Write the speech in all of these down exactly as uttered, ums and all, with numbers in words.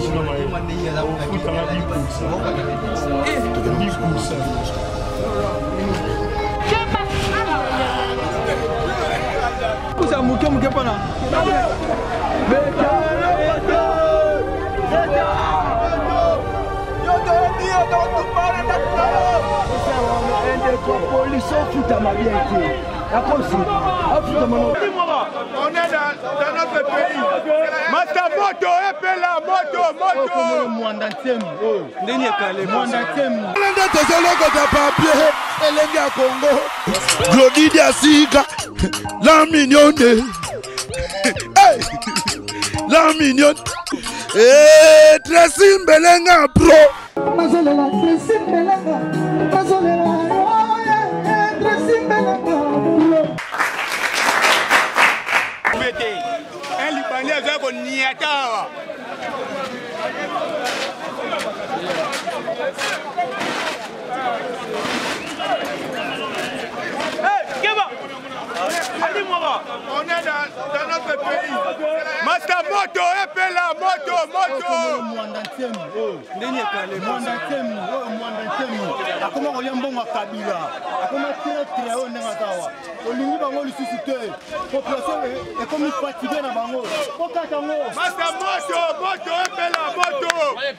On est dans, dans notre pays. Mata moto, epela moto, moto. Congo. Glodidia Sika, la mignonne. Hey, la mignonne. Eh, Tracy Mbelenga pro. Mazolela, Tracy Mbelenga. Mazolela, Tracy Mbelenga. Un Libanais veut qu'on y attend. On est dans, dans notre pays. Mata moto, epela moto, moto. Mata moto, moto, epela moto.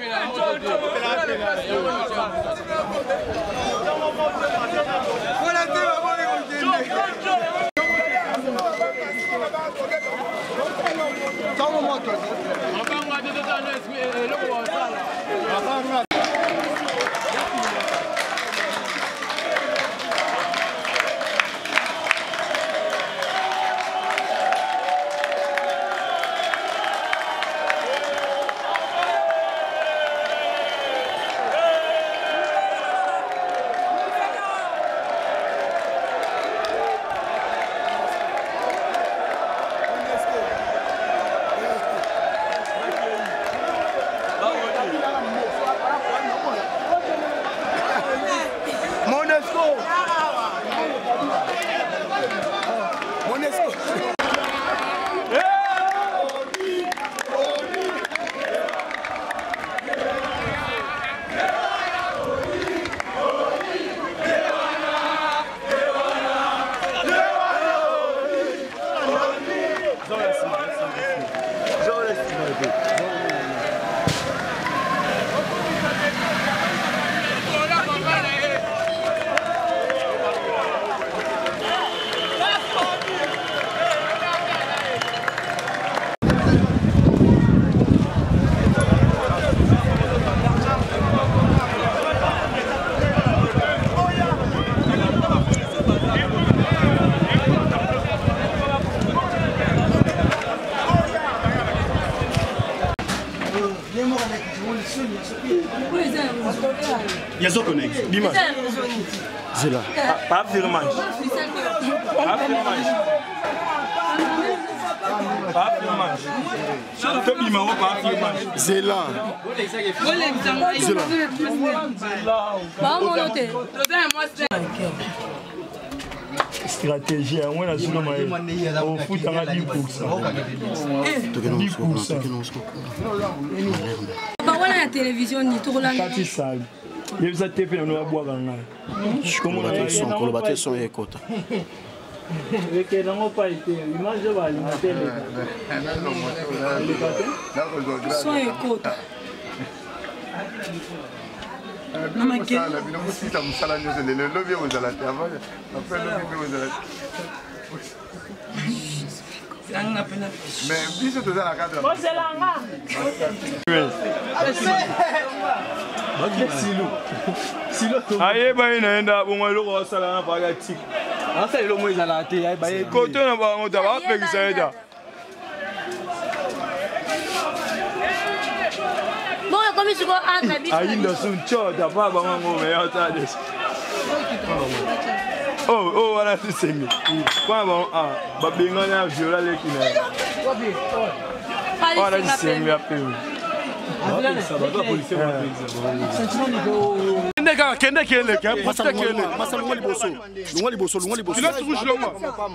Il y a connect. Dis-moi. C'est là. Pas firmage. Pas firmage. Pas firmage. Tout le numéro pas firmage. C'est là. C'est là. Stratégie, on a sur le au foot à dix pour cent. dix pour cent. La télévision ni tout là. Quand il sale. Il y a T V on va boire en je comment on a son pour le battre son écoute. Et que non pas été image va alimenter le son écoute. Mais puis c'est toujours la cadre. Aye ba inaenda bongwe lo go sala na ba tik. Asa lo mo izala te ay ba ye. Ko to na ba ngota ba pe kisaida. Bon comme je go entre bi. Ayi ndo sun cho da ba ba ngo me ya ta des. Oh oh wala ti sengi. Kwa ba ah ba binga na viola le kina. Wala ti sengi ape. Kende kele, masa kele, masa lunga liboso, lunga liboso, lunga liboso. Kila tukushi longa.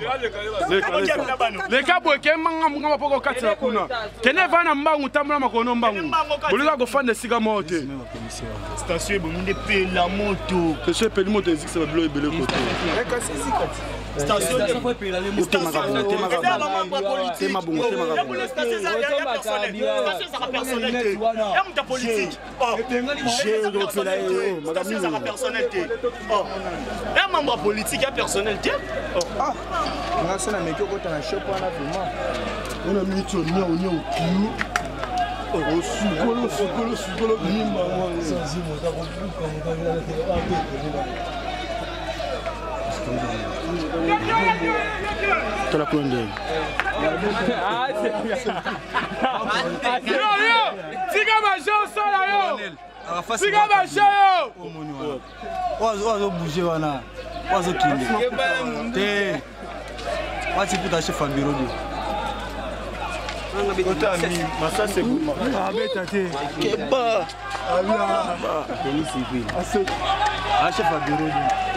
Le kabo ke manga manga poko katira kuna. Kene vana mbangu tambula makono mbangu. Bolika ko fande sika mote. Station bonde pe la moto. Que ce pe moto existe ça blo ebele côté. Station de pe la moto. Tema gabo, tema gabo. Tema bongo, tema gabo. Station ça a personnalité. Ya muta politique. Oh, J'ai donc la yo, madame. Ça a personnalité. Oh. Un membre politique a personnalité. Ah, on a ça na meki ko tana shop wana vraiment. On a mis tu nya onya okiu. Oh, sukolo sukolo sukolo nimba mwana. Sanzi mota ko buka mota la Tola konde. Yo yo, siga majo sala yo. Siga majo yo. Wazo wazo bouger wana. Wazo kinde. Te. Wati puta chef Fabirodi. Otami, masa c'est bon. Ah beta te. Keba. Allah. Police civil. Ase. Ah chef Fabirodi.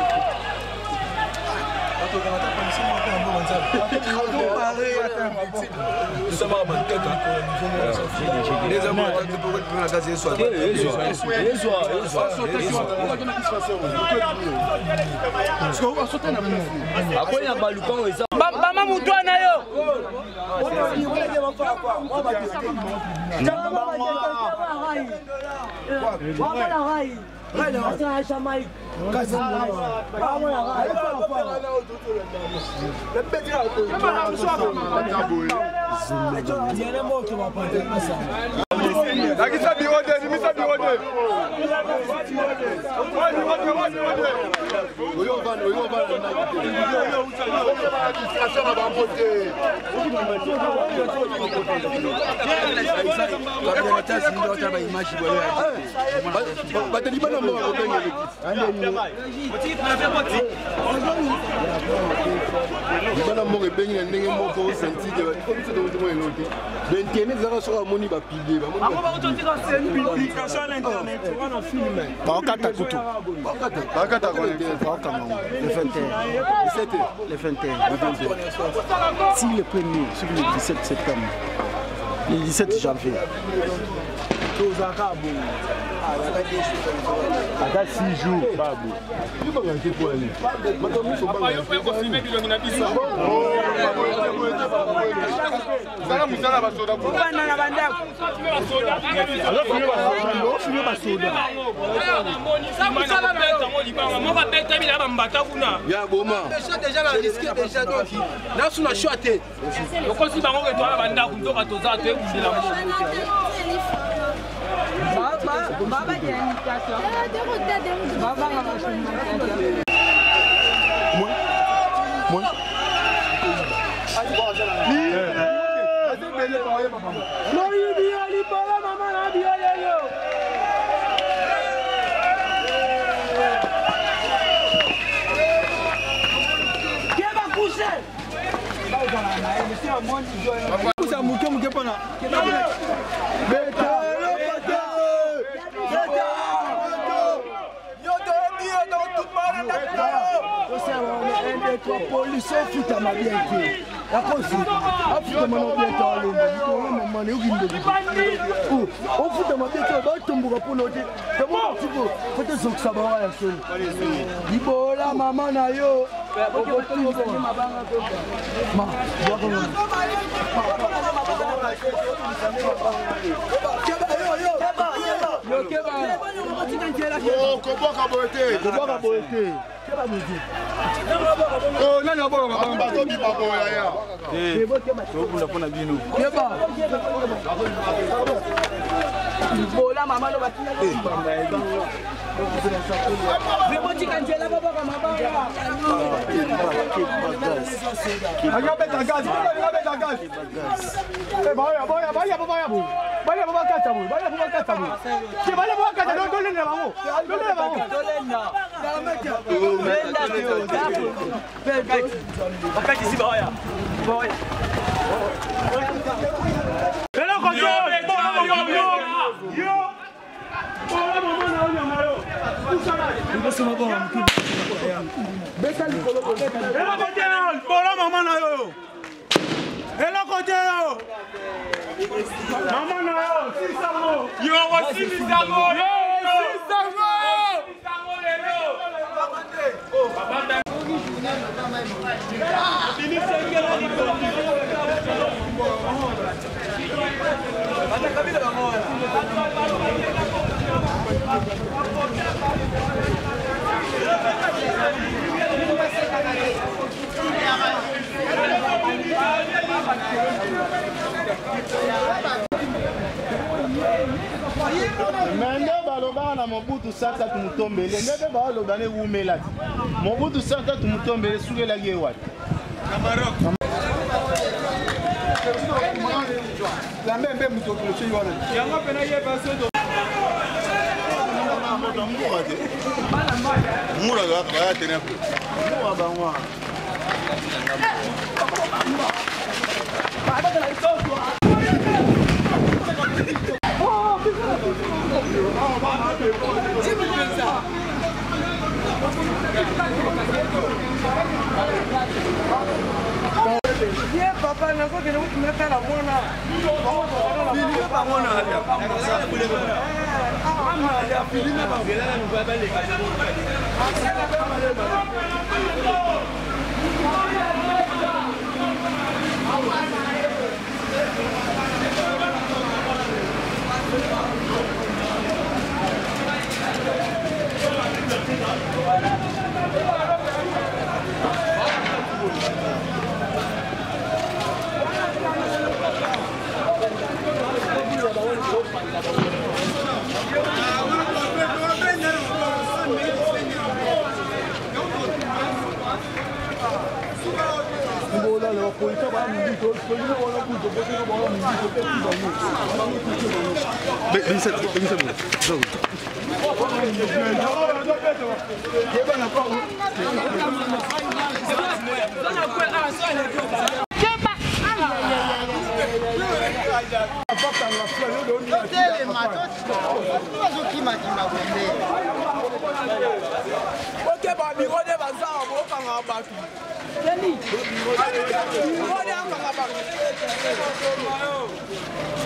Mama mutwana yo. Lakisa biwode, nimisa biwode. Oyo van, oyo van. Publication à l'internet, on a filmé. Bakata kutu. Bakata kwa Le vingt et un. Le vingt et un. Si le premier, sur le dix-sept septembre, le dix-sept janvier. Aka six jours, babu. Tu vas rester pour aller. Sala musala basoda pour. Bana na banda. Alors filmer basoda. Ça musala na yo. Libanga mo ba beta bila ba mbata kuna. Ya boma. Déjà déjà la risque déjà donc. Na suna choate. Ko si bango ke to ala banda ku to ka to za to e bila mo. Baba, baba dia invitation. Baba Moi. Moi. No ibi ali bala mama na bi yo. Keba coucher. Kusa muke muke pana. Beta. Police officer ma bien qui la cause officer ma bien ta le mo mane o ginde o officer ma bien ta ba tumbuka pour noter c'est bon tu peux faut te zoksa ba ya so ibola mama na yo ma Oh, comment caboter? Comment caboter? Oh, nani aboro baba bato bi babo ya ya. Eh. So kula pona bino. Keba. Bola mama no batina bamba e bango. Vemo tikangela baba kwa mabanga. Anga beta gas, anga beta gas. Eh baya baya baya baya bu. Baya baba kata bu, baya baba kata bu. Ke baya baba kata do do le na bango. Do le na bango. Do le na. Brenda tio, dapo. Perfect. Wakati si baya. Boya. Hello control. Mende baloba na Mobutu sasa tumutombele ndebe baloba ne wumela Mobutu sasa tumutombele sugela yewati na Maroc la mbembe mutoko cyo yona yanga pena ye baso do mura de mura ga ba tena mura ba mwa ba ba la itoto Dia papa na ko kena meta la bona. Filime pa bona ya. Ah, ya filime pa vela na ba ba le. Keni.